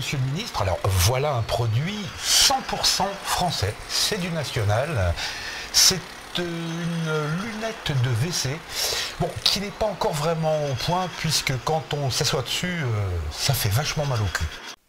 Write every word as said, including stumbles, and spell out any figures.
Monsieur le Ministre, alors voilà un produit cent pour cent français, c'est du national, c'est une lunette de W C, bon, qui n'est pas encore vraiment au point puisque quand on s'assoit dessus, euh, ça fait vachement mal au cul.